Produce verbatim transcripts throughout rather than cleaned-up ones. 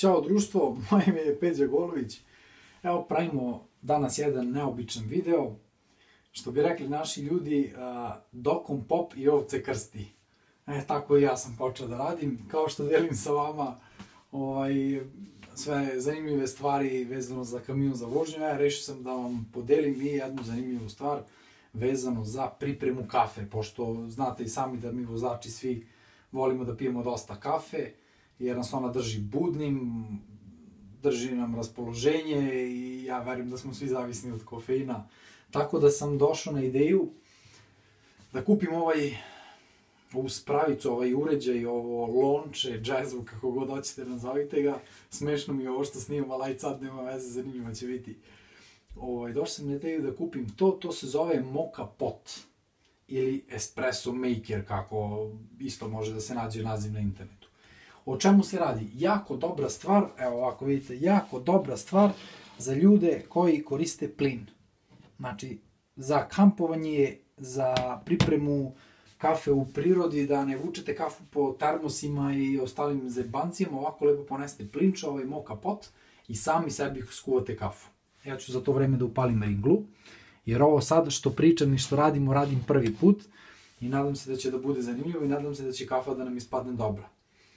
Ćao društvo, moje ime je Peđa Golović. Evo pravimo danas jedan neobičan video. Što bi rekli naši ljudi, dokom pop i ovce krsti. E, tako i ja sam počeo da radim. Kao što delim sa vama ovaj, sve zanimljive stvari vezano za kamion za vožnju, ja rešio sam da vam podelim i jednu zanimljivu stvar vezano za pripremu kafe. Pošto znate i sami da mi vozači svi volimo da pijemo dosta kafe, jer nas ona drži budnim, drži nam raspoloženje i ja verujem da smo svi zavisni od kofeina. Tako da sam došao na ideju da kupim ovaj, ovu spravicu, ovaj uređaj, ovo lonče, džezvu, kako god hoćete nazovite ga. Smešno mi je ovo što snimam, ali aj sad nema veze, zanimljivo će biti. Ovaj, došao sam na ideju da kupim to, to se zove moka pot ili espresso maker, kako isto može da se nađe naziv na internetu. O čemu se radi? Jako dobra stvar, evo ovako vidite, jako dobra stvar za ljude koji koriste plin. Znači, za kampovanje, za pripremu kafe u prirodi, da ne vučete kafu po termosima i ostalim zebancijama, ovako lepo poneste plinča, ovaj moka pot i sami sebi skuvate kafu. Ja ću za to vreme da upalim ringlu, jer ovo sad što pričam i što radimo, radim prvi put i nadam se da će da bude zanimljivo i nadam se da će kafa da nam ispadne dobra.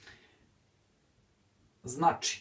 Znači,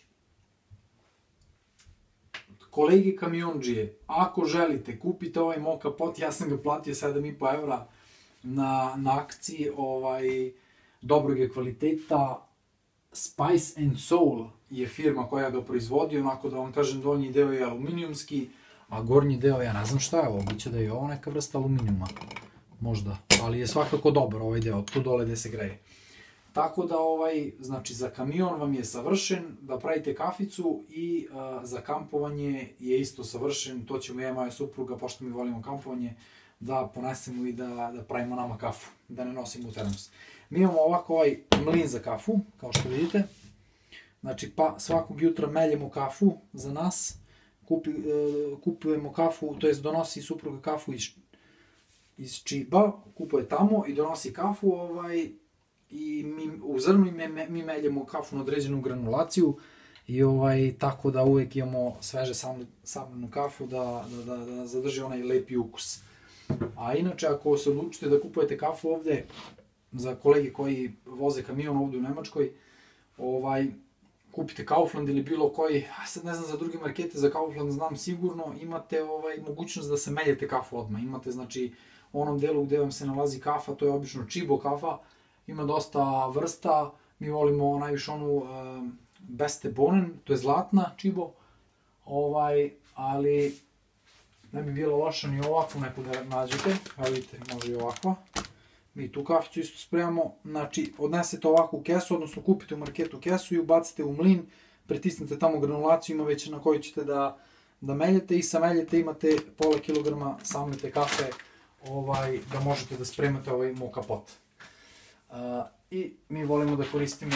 kolegi kamiondžije, ako želite, kupite ovaj moka pot, ja sam ga platio sedam i po evra na, na akciji, ovaj, dobrog je kvaliteta. Spice and Soul je firma koja ga proizvodi, onako da vam kažem, donji deo je aluminijumski, a gornji deo, ja ne znam šta je ovo, biće da je ovo neka vrsta aluminijuma, možda, ali je svakako dobar ovaj deo, tu dole gde se greje. Tako da, ovaj, znači, za kamion vam je savršen, da pravite kaficu i a, za kampovanje je isto savršen, to ćemo ja i moja supruga, pošto mi volimo kampovanje, da ponesemo i da, da pravimo nama kafu, da ne nosimo u termos. Mi imamo ovako ovaj mlin za kafu, kao što vidite. Znači, pa svakog jutra meljemo kafu za nas, Kupi, e, kupujemo kafu, to jest donosi supruga kafu iz, iz Čiba, kupuje tamo i donosi kafu, ovaj, i mi u zrnu me, mi meljemo kafu na određenu granulaciju i ovaj, tako da uvek imamo sveže samljenu kafu da, da, da, da zadrži onaj lepi ukus. A inače, ako se odlučite da kupujete kafu ovde, za kolege koji voze kamion ovde u Nemačkoj, ovaj, kupite Kaufland ili bilo koji, a sad ne znam za druge markete, za Kaufland znam sigurno, imate ovaj, mogućnost da se meljete kafu odmah. Imate, znači, u onom delu gde vam se nalazi kafa, to je obično Čibo kafa, ima dosta vrsta, mi volimo najviše onu uh, Beste Bonen, to je zlatna Čibo, ovaj, ali ne bi bilo loša ni ovakvu neku da nađete, evo vidite, može i ovakva. Mi tu kaficu isto spremamo, znači odnesete ovakvu kesu, odnosno kupite u marketu kesu i ubacite u mlin, pritisnete tamo granulaciju, ima već na kojoj ćete da, da meljete i sa meljete imate pola kilograma samljete kafe, ovaj, da možete da spremate ovaj moka pot. Uh, I mi volimo da koristimo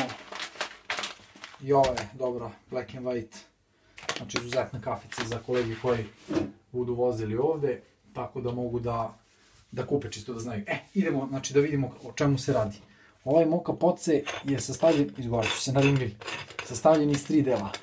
i ove, dobra, black and white, znači izuzetna kafica za kolege koji budu vozili ovde, tako da mogu da da kupe čisto da znaju. E, idemo, znači, da vidimo o čemu se radi. Ovaj moka pot se je sastavljen, izgovarat ću se na ringli, sastavljen iz tri dela.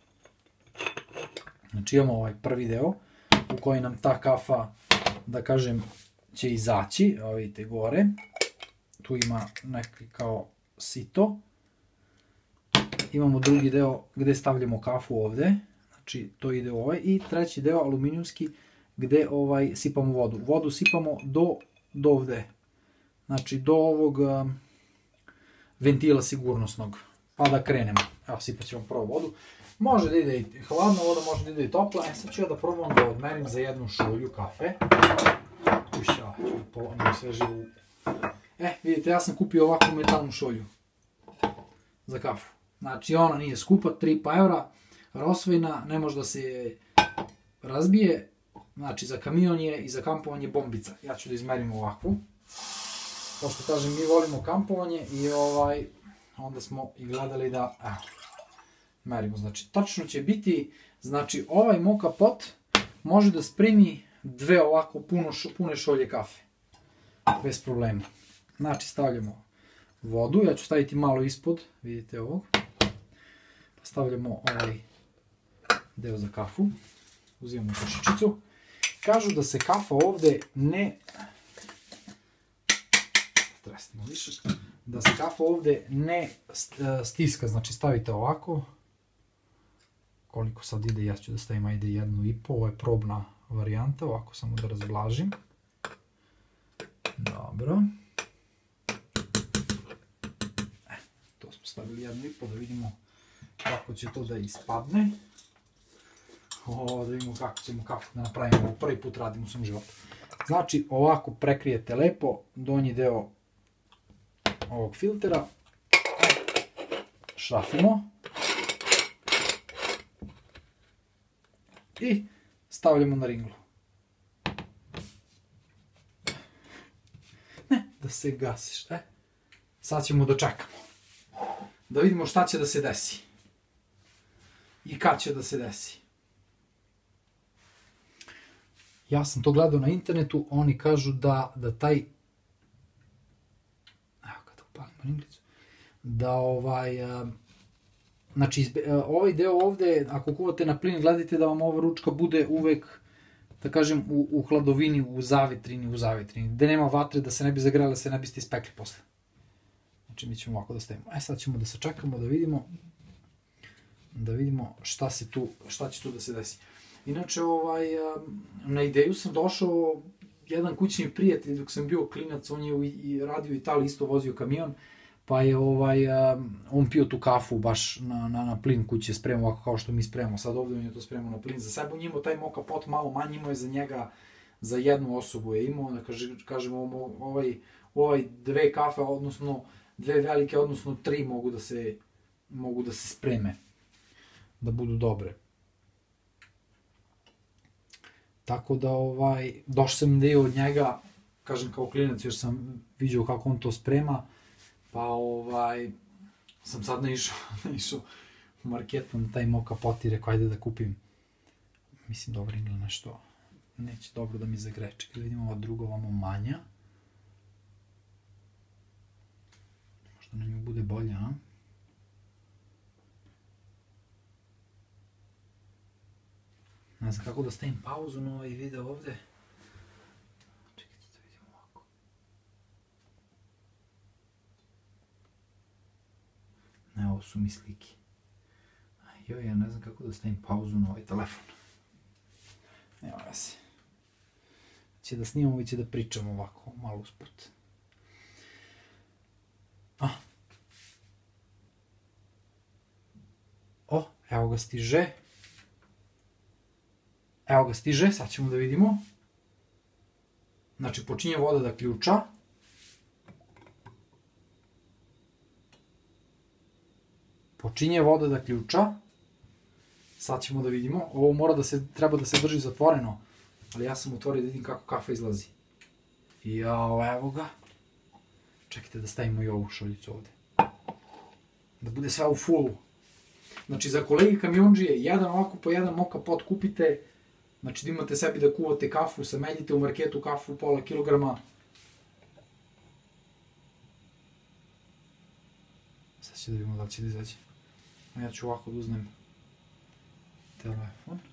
Znači, imamo ovaj prvi deo u koji nam ta kafa, da kažem, će izaći, evo vidite gore. Tu ima neki kao sito. Imamo drugi deo gde stavljamo kafu ovde, znači, to ide u ovaj. I treći deo, aluminijumski, gde ovaj, sipamo vodu. Vodu sipamo do, do ovde. Znači, do ovog um, ventila sigurnosnog. Pa da krenemo. Evo, sipat ćemo prvo vodu. Može da ide i hladna voda, može da ide i topla. E, sad ću ja da probam da odmerim za jednu šolju kafe. Uša, ću poloniti sve živu. E, vidite, ja sam kupio ovakvu metalnu šolju za kafu. Znači, ona nije skupa, tri i po evra, rosvojna, ne može da se razbije. Znači, za kamion je i za kampovanje bombica. Ja ću da izmerim ovakvu. Pošto kažem, mi volimo kampovanje i ovaj, onda smo i gledali da, evo, merimo. Znači, tačno će biti, znači, ovaj moka pot može da spremi dve ovako puno, pune šolje kafe. Bez problema. Znači, stavljamo vodu, ja ću staviti malo ispod, vidite ovog. stavljamo ovaj deo za kafu, uzimamo kašičicu. Kažu da se kafa ovde ne... Tresnemo više. Da se kafa ovde ne stiska, znači stavite ovako. Koliko sad ide, ja ću da stavim, ajde jednu i po, ovo je probna varijanta, ovako samo da razblažim. Dobro. E, to smo stavili jednu i po, da vidimo kako će to da ispadne. O, da vidimo kako ćemo kafu da napravimo, ovo prvi put radim u svom životu. Znači, ovako prekrijete lepo donji deo ovog filtera, šrafimo i stavljamo na ringlu. Ne, da se gasiš, e. Sad ćemo da čekamo. Da vidimo šta će da se desi. I kad će da se desi. Ja sam to gledao na internetu, oni kažu da, da taj, evo kada upalimo ringlicu, da ovaj, znači izbe, ovaj deo ovde, ako kuvate na plin, gledajte da vam ova ručka bude uvek, da kažem, u, u hladovini, u zavitrini, u zavitrini, gde nema vatre, da se ne bi zagrele, da se ne biste ispekli posle. Znači mi ćemo ovako da stavimo. E sad ćemo da sačekamo, da vidimo, da vidimo šta se tu, šta će tu da se desi. Inače, ovaj, na ideju sam došao, jedan kućni prijatelj, dok sam bio klinac, on je i radio u Italiji, isto vozio kamion, pa je ovaj, on pio tu kafu baš na, na, na plin kuće, spremao ovako kao što mi spremamo. Sad ovde on je to spremao na plin za sebe, on je imao taj moka pot malo manji, imao je za njega, za jednu osobu je imao, da kažemo, ovaj, ovaj dve kafe, odnosno dve velike, odnosno tri mogu da se, mogu da se spreme, da budu dobre. Tako da, ovaj, došao sam deo od njega, kažem kao klinac, jer sam vidio kako on to sprema, pa ovaj, sam sad naišao, naišao u marketu na taj moka pot i rekao, ajde da kupim. Mislim, dobro ili nešto, neće dobro da mi zagreje. Čekaj da vidimo ova druga, ovamo manja. Možda na nju bude bolja, a? Ne znam kako da stavim pauzu na ovaj video ovde. Čekajte da vidimo ovako. Ne, ovo su mi slike. Joj, ja ne znam kako da stavim pauzu na ovaj telefon. Evo ga se. Će da snimamo i će da pričamo ovako, malo usput. A. O, evo ga stiže. Evo ga stiže, sad ćemo da vidimo. Znači, počinje voda da ključa. Počinje voda da ključa. Sad ćemo da vidimo. Ovo mora da se, treba da se drži zatvoreno. Ali ja sam otvorio da vidim kako kafa izlazi. Jao, evo ga. Čekajte da stavimo i ovu šoljicu ovde. Da bude sve u fullu. Znači, za kolege kamionđije, jedan ovako po jedan moka pot kupite. Znači da imate sebi da kuvate kafu, sameljite u marketu kafu pola kilograma. Sad će da vidimo da li će da izaći. Ja ću ovako da uzmem telefon.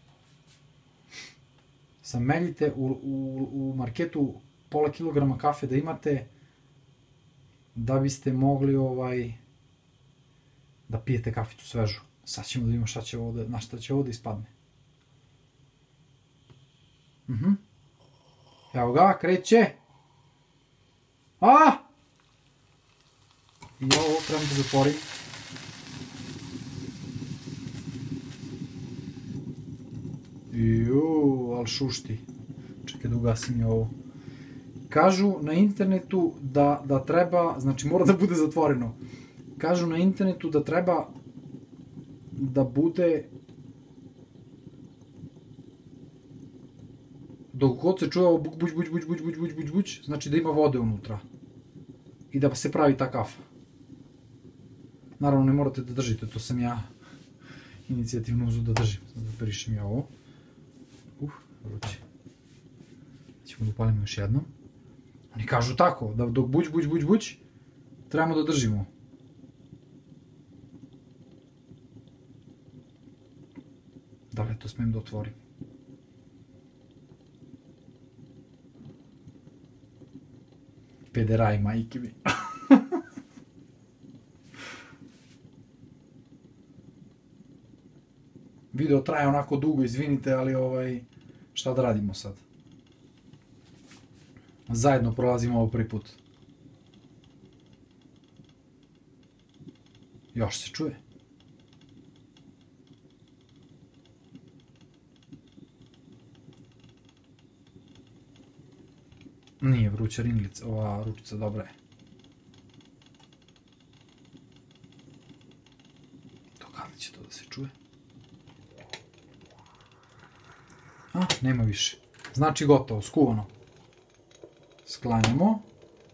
Sameljite u, u, u marketu pola kilograma kafe da imate, da biste mogli ovaj, da pijete kaficu svežu. Sad ćemo da vidimo šta će ovde, na šta će ovde ispadne. Mhm. Evo ga, kreće. A! I ovo trebam da zatvorim. Juuu, ali šušti. Čekaj da ugasim i ovo. Kažu na internetu da, da treba, znači mora da bude zatvoreno. Kažu na internetu da treba da bude, dok god se čuje ovo buć, buć, buć, buć, buć, buć, buć, buć, buć, znači da ima vode unutra. I da se pravi ta kafa. Naravno ne morate da držite, to sam ja inicijativno uzu da držim. Sad da prišem ja ovo. Uf, vruće. Ćemo da upalimo još jednom. Oni kažu tako, da dok buć, buć, buć, buć, trebamo da držimo. Da li to smijem da otvorim? Pederaj, majke mi. Video traje onako dugo, izvinite, ali ovaj, šta da radimo sad? Zajedno prolazimo ovo prvi put. Još se čuje. Nije vruća ringlica, ova ručica dobra je. Do kada će to da se čuje? A, nema više. Znači gotovo, skuvano. Sklanjamo.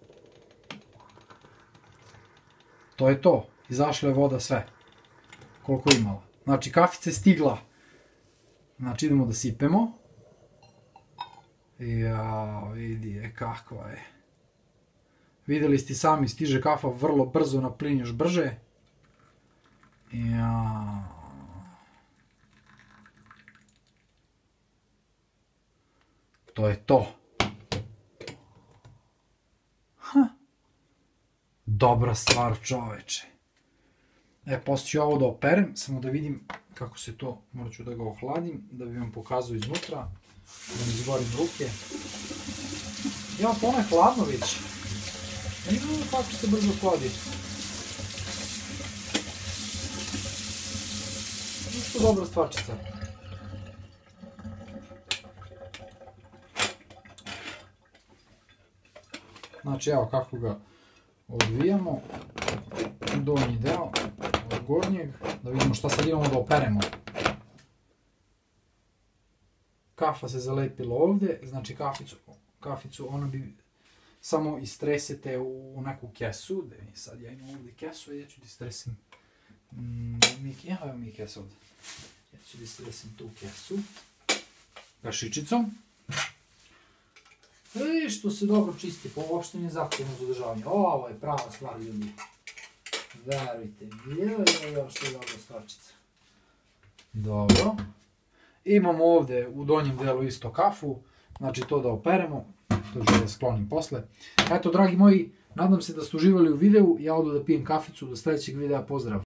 To je to. Izašla je voda sve. Koliko je imala. Znači kafica je stigla. Znači idemo da sipemo. Jao, vidi je kakva je. Vidjeli ste sami, stiže kafa vrlo brzo, na plin još brže. Jao. To je to. Ha. Dobra stvar, čoveče. E, poslije ću ovo da operem, samo da vidim kako se to, morat ću da ga ohladim, da bi vam pokazao iznutra, da mi izgorim ruke. Ja, to ono je hladno već. Ne vidim kako se brzo hladi. Isto dobra stvarčica. Znači, evo kako ga odvijamo. Donji deo od gornjeg, da vidimo šta sad imamo da operemo. Kafa se zalepila ovdje, znači kaficu, kaficu ono bi samo istresete u neku kesu, da mi sad ja imam ovdje kesu i ja ću da istresim, mm, evo mi kesu ovdje, ja ću da istresim tu kesu, kašičicom. I što se dobro čisti, pa uopšte nije zahtjevno za održavanje. Ovo je prava stvar, ljudi. Verujte mi, evo je što je dobra stvarčica. Dobro. Imamo ovdje u donjem delu isto kafu, znači to da operemo, to ću da sklonim posle. Eto, dragi moji, nadam se da ste uživali u videu, ja odu da pijem kaficu, do sljedećeg videa, pozdrav!